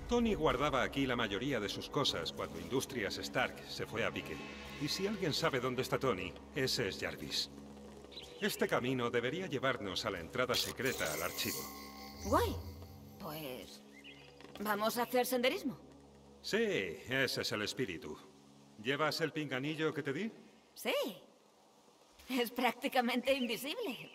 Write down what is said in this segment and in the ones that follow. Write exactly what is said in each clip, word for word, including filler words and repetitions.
Tony guardaba aquí la mayoría de sus cosas cuando Industrias Stark se fue a pique. Y si alguien sabe dónde está Tony, ese es Jarvis. Este camino debería llevarnos a la entrada secreta al archivo. Guay. Pues... ¿vamos a hacer senderismo? Sí, ese es el espíritu. ¿Llevas el pinganillo que te di? Sí. Es prácticamente invisible.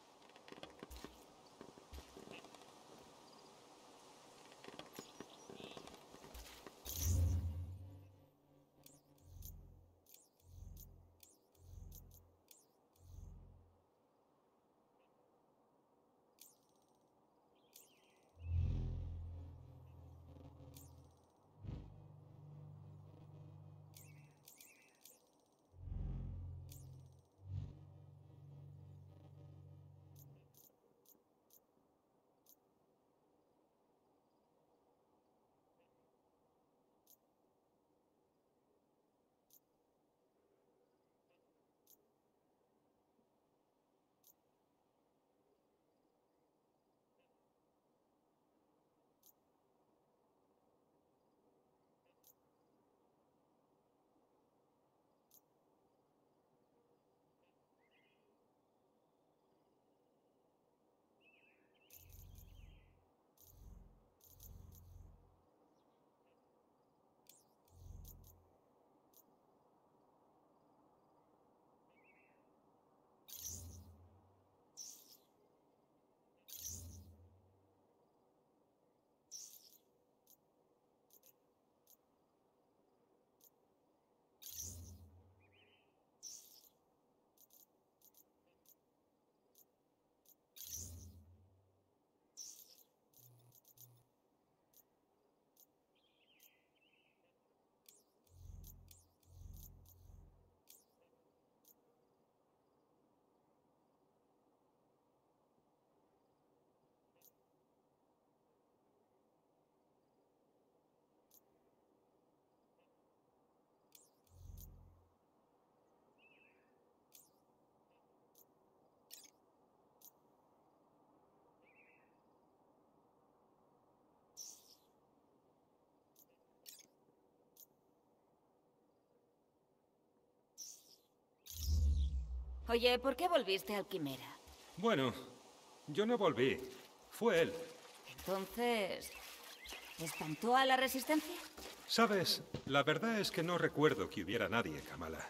Oye, ¿por qué volviste al Quimera? Bueno, yo no volví. Fue él. Entonces... ¿espantó a la Resistencia? Sabes, la verdad es que no recuerdo que hubiera nadie, Kamala.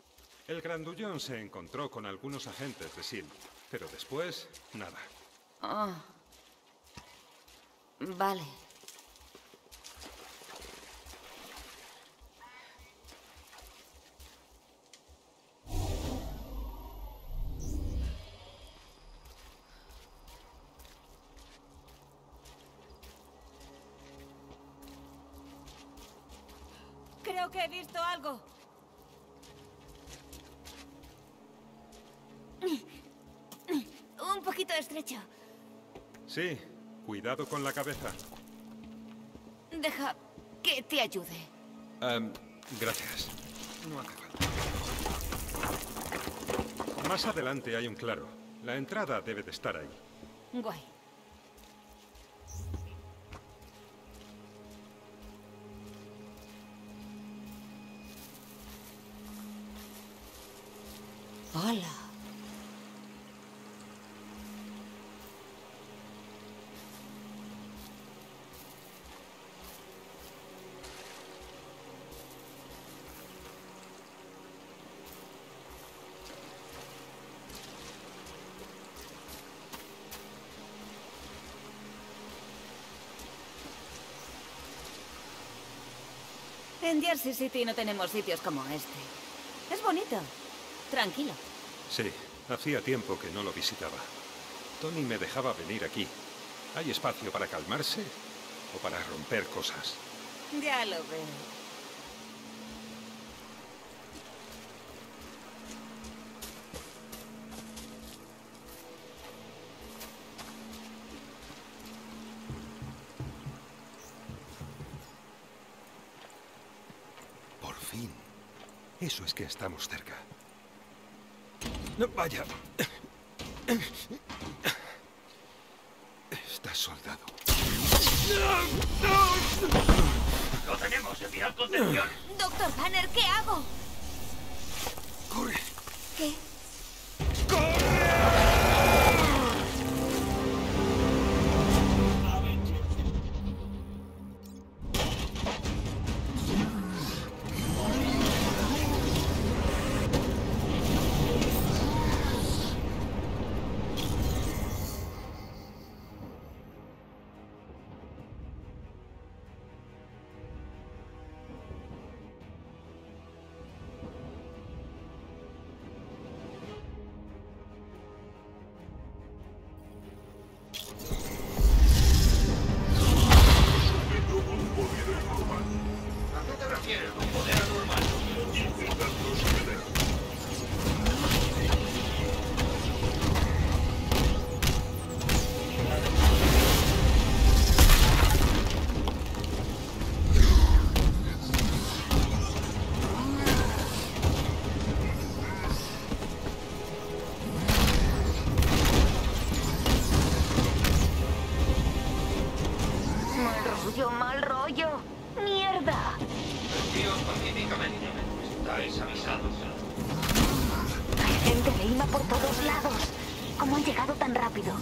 El grandullón se encontró con algunos agentes de S H I E L D, pero después, nada. Oh. Vale. Creo que he visto algo. Un poquito estrecho. Sí, cuidado con la cabeza. Deja que te ayude. Um, gracias. No hace falta. Más adelante hay un claro. La entrada debe de estar ahí. Guay. Hola. En Jersey City no tenemos sitios como este. Es bonito. Tranquilo. Sí, hacía tiempo que no lo visitaba. Tony me dejaba venir aquí. ¿Hay espacio para calmarse o para romper cosas? Ya lo veo. Por fin. Eso es que estamos cerca. No, vaya. Está soldado. ¡Lo tenemos! ¡Enviar contención! Doctor Banner, ¿qué hago? ¡Corre! ¿Qué? ¿A qué te refieres con poder anormal? Mal rollo, mal rollo. ¡Mierda! Envíos pacíficamente. Estáis avisados. Hay gente de Ima por todos lados. ¿Cómo han llegado tan rápido?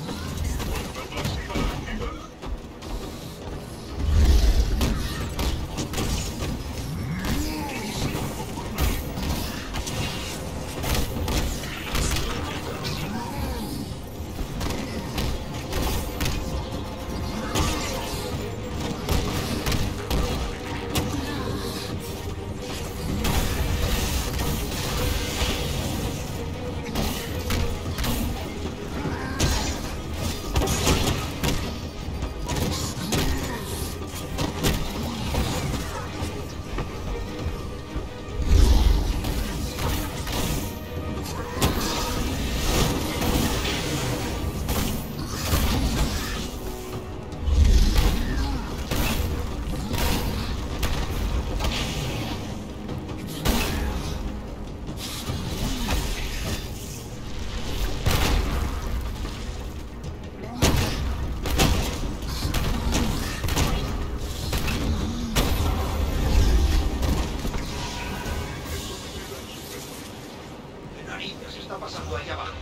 ¿Qué narices está pasando ahí abajo?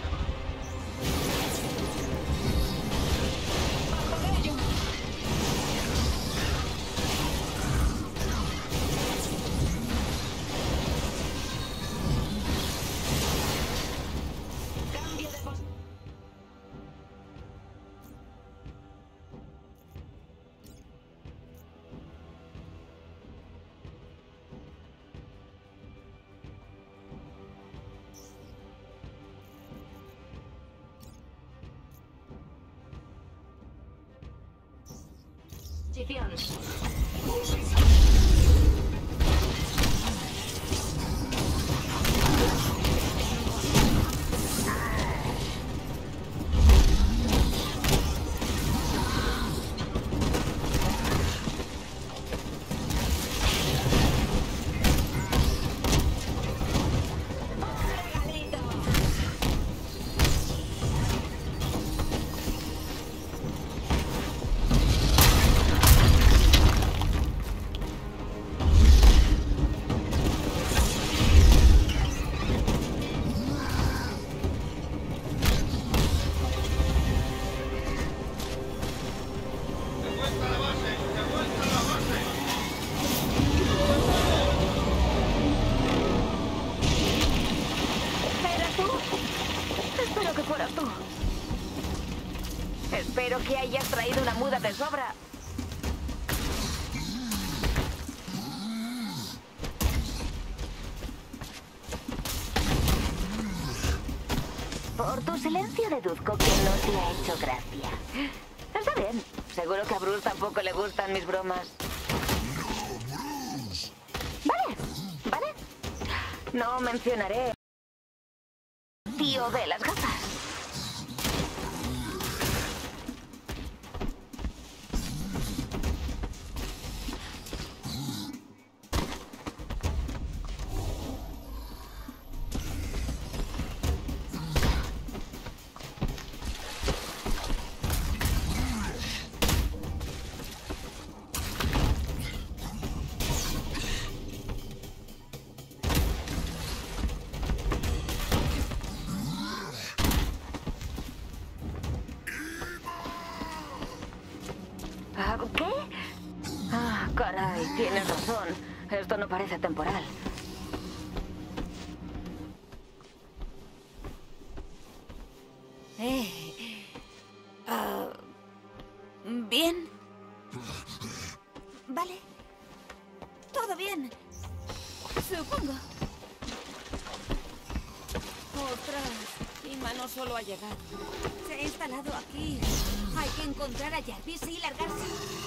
Espero que hayas traído una muda de sobra. Por tu silencio deduzco que no te ha hecho gracia. Está bien. Seguro que a Bruce tampoco le gustan mis bromas. Vale, vale. No mencionaré... tío de las gafas. Caray, tienes razón. Esto no parece temporal. Eh... ah, ¿bien? Vale. Todo bien. Supongo. Ostras, Ima no solo ha llegado. Se ha instalado aquí. Hay que encontrar a Jarvis y largarse.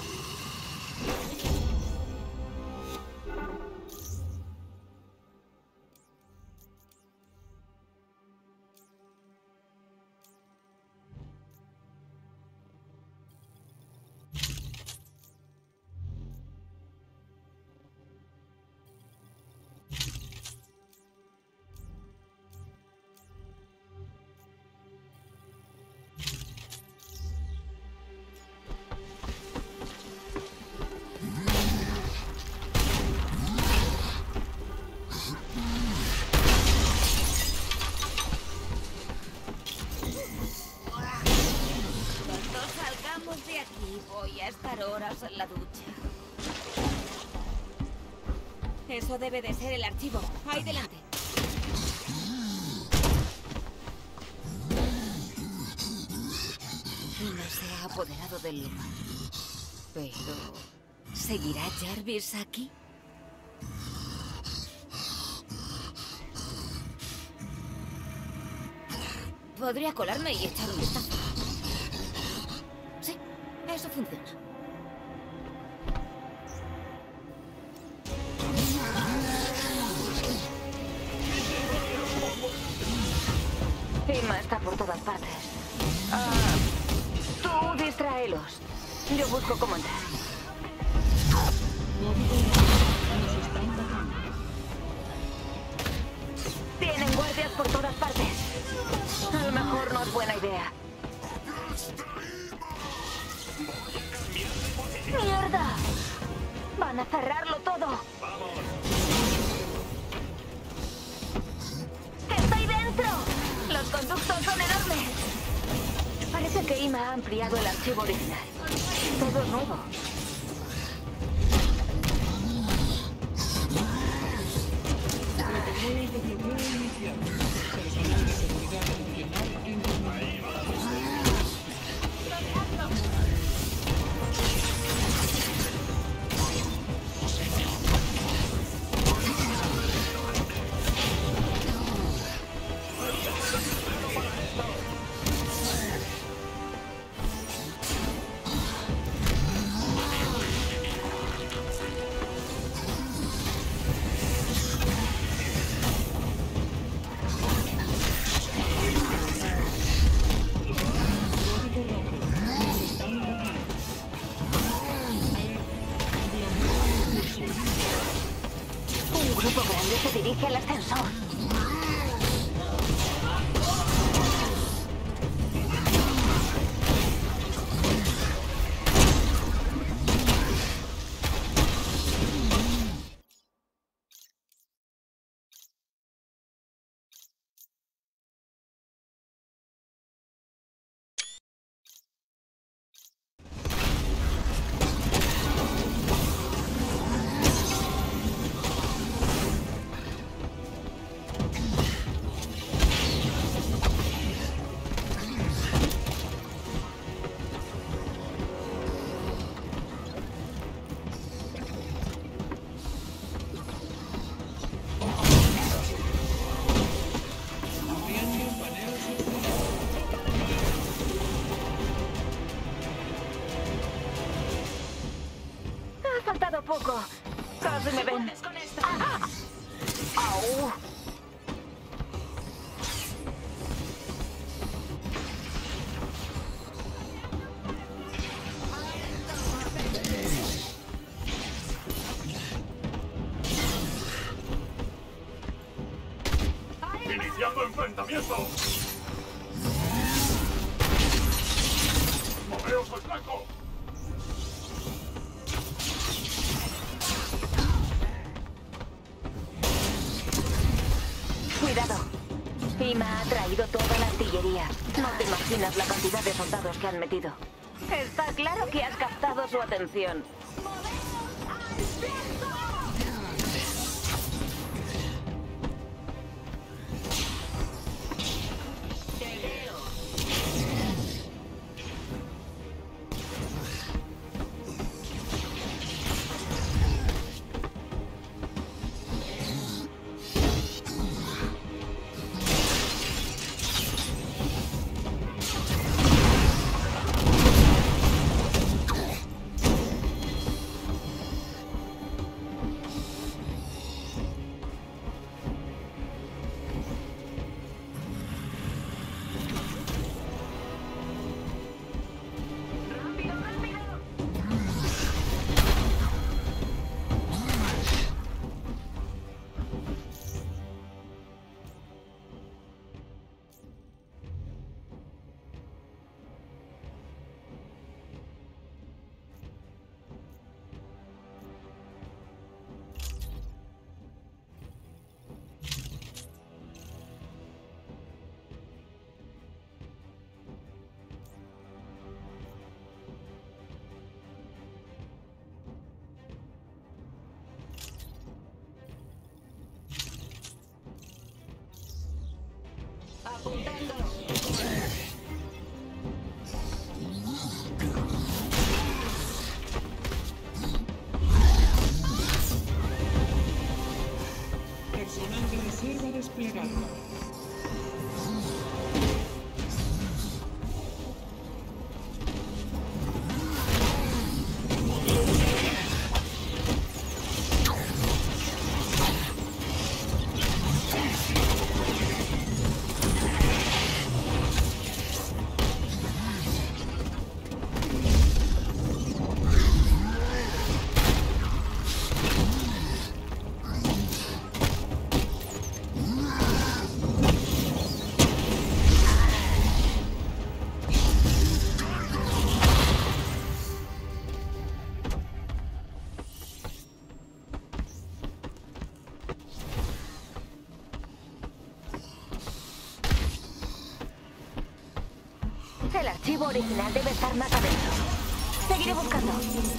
De aquí voy a estar horas en la ducha. Eso debe de ser el archivo. Ahí delante. No se ha apoderado del lugar. Pero... ¿seguirá Jarvis aquí? Podría colarme y echar un vistazo. Sí, eso funciona. Ima está por todas partes. Ah, tú distráelos. Yo busco cómo entrar. Tienen guardias por todas partes. A lo mejor no es buena idea. ¡Mierda! Van a cerrarlo todo. ¡Estoy dentro! Los conductos son enormes. Parece que Ima ha ampliado el archivo original. Todo es nuevo. Un grupo grande se dirige al ascensor. Ha faltado poco. Casi me ven. ¡Ah! ¡Au! ¡Iniciando enfrentamiento! ¡Moveos al blanco! Cuidado. Ima ha traído toda la artillería. No te imaginas la cantidad de soldados que han metido. Está claro que has captado su atención. El archivo original debe estar más adentro. Seguiré buscando.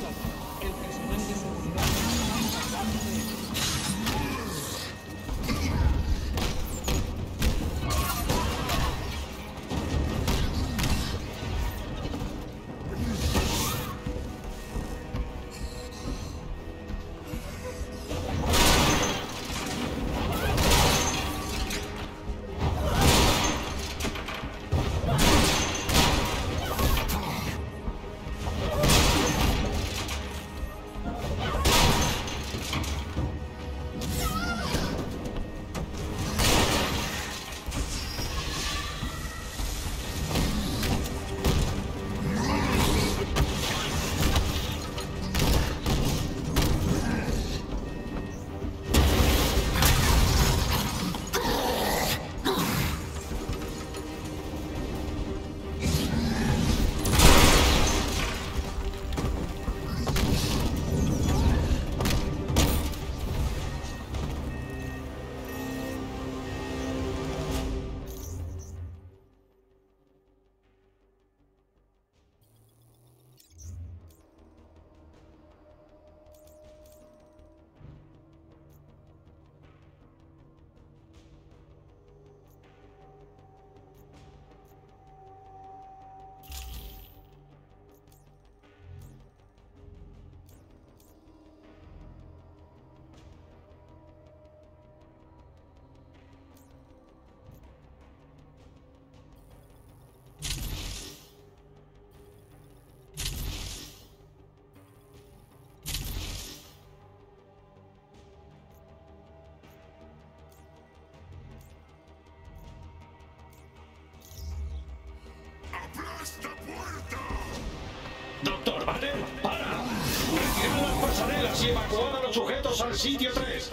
Doctor Banner, para. Retira las pasarelas y evacuad a los sujetos al sitio tres.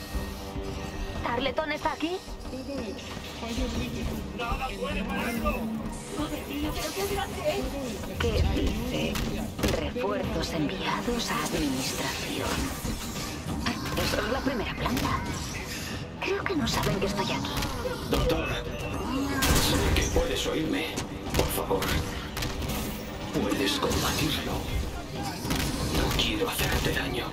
¿Tarleton está aquí? ¡Nada puede pararlo! Madre mía, pero qué grande es. ¿Qué dice? Refuerzos enviados a administración. Eso es la primera planta. Creo que no saben que estoy aquí. Doctor, sé que puedes oírme. Por favor, puedes combatirlo. No quiero hacerte daño.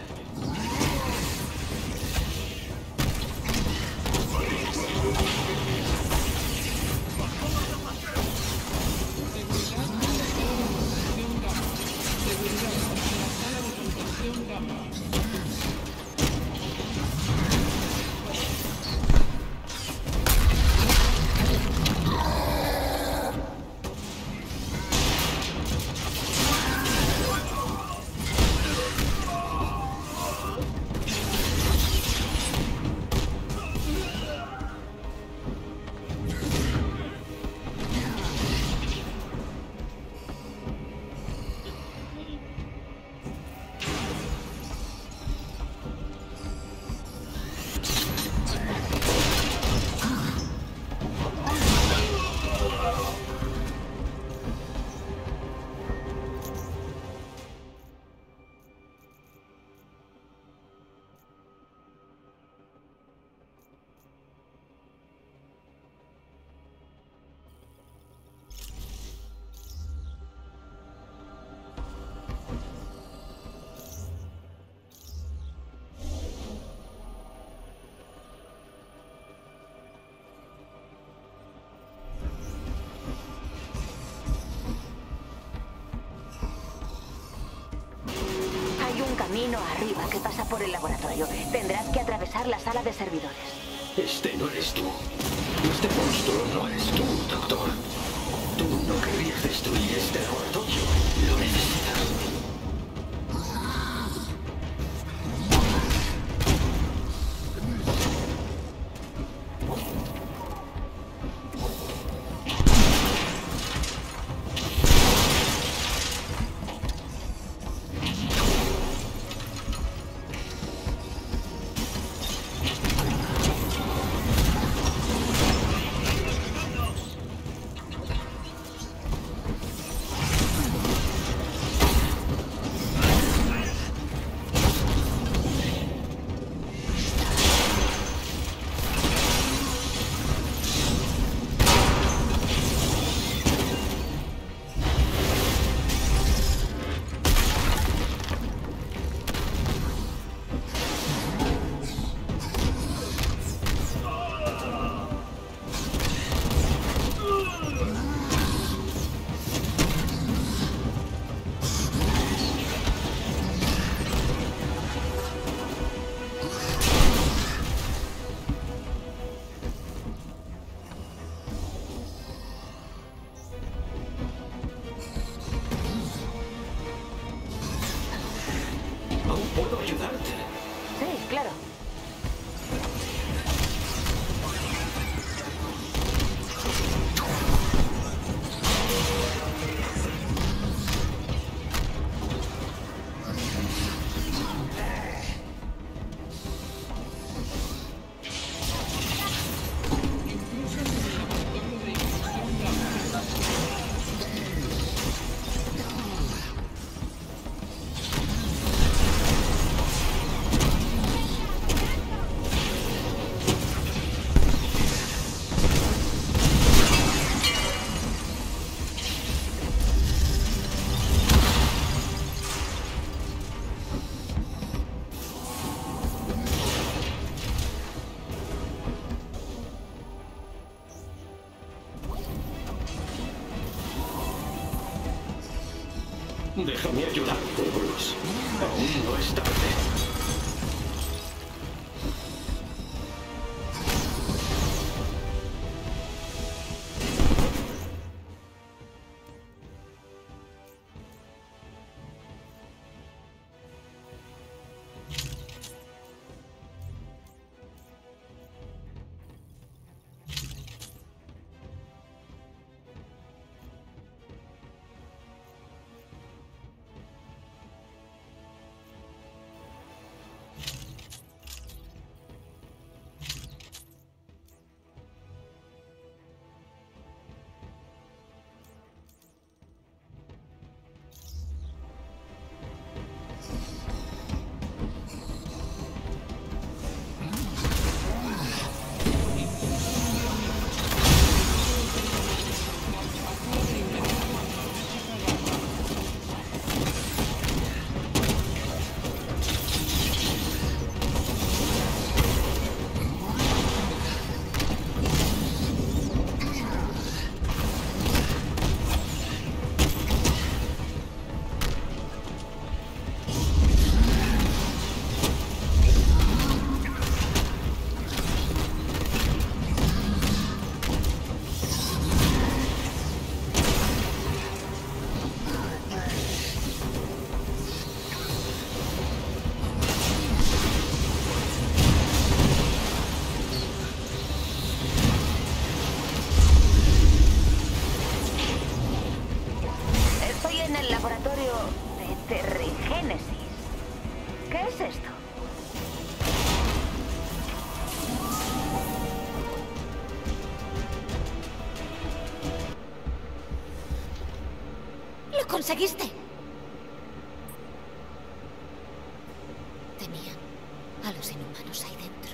Camino arriba que pasa por el laboratorio. Tendrás que atravesar la sala de servidores. Este no eres tú. Este monstruo no eres tú, doctor. Tú no querías destruir este laboratorio. Lo necesitas. Déjame ayudarte, Bruce. Aún no es tarde. ¿Qué es esto? ¡Lo conseguiste! Tenían a los inhumanos ahí dentro.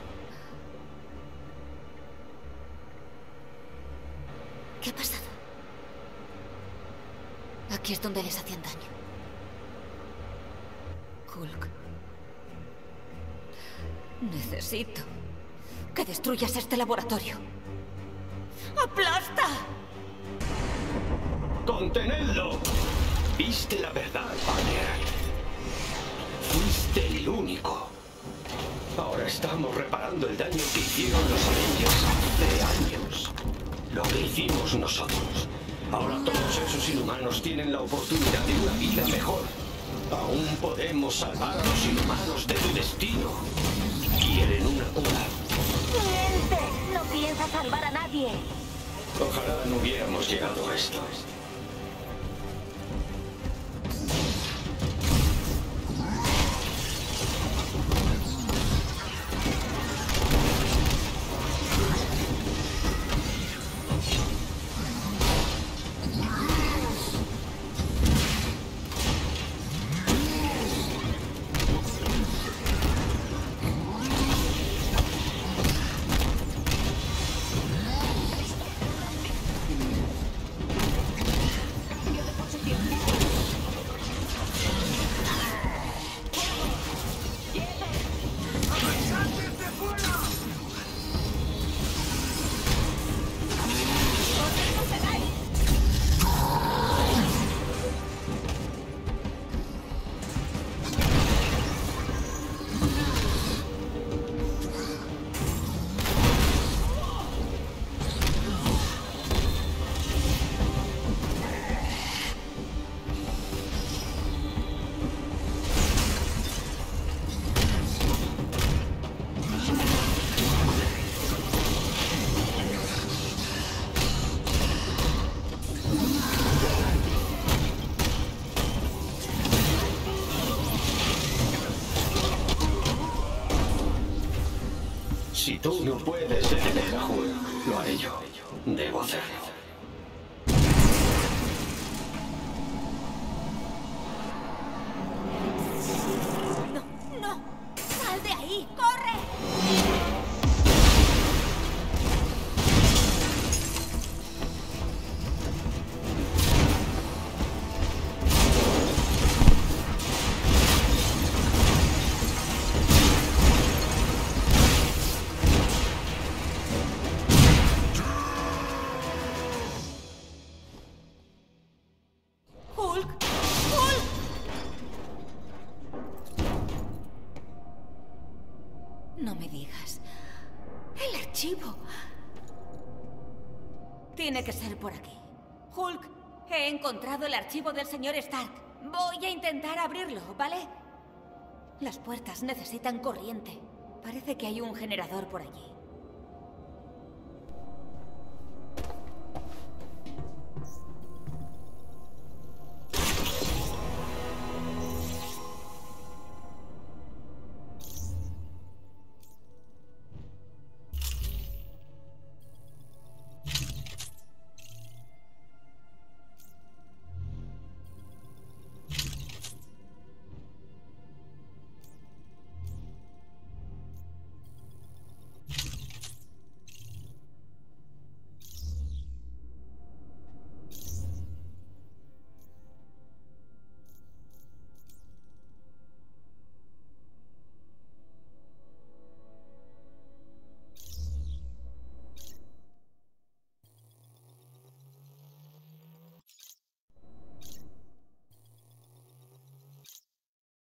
¿Qué ha pasado? Aquí es donde les hacían daño. Kulk. Necesito que destruyas este laboratorio. ¡Aplasta! ¡Contenedlo! Viste la verdad, Banner. Fuiste el único. Ahora estamos reparando el daño que hicieron los Avengers hace años. Lo que hicimos nosotros. Ahora todos esos inhumanos tienen la oportunidad de una vida mejor. Aún podemos salvar a los inhumanos de tu destino. Quieren una cura. ¡Miente! No piensas salvar a nadie. Ojalá no hubiéramos llegado a esto. Si tú no puedes detener a Hulk, lo haré yo. Debo hacerlo. ¡No! ¡No! ¡Sal de ahí! ¡Corre! Tiene que ser por aquí. Hulk, he encontrado el archivo del señor Stark. Voy a intentar abrirlo, ¿vale? Las puertas necesitan corriente. Parece que hay un generador por allí.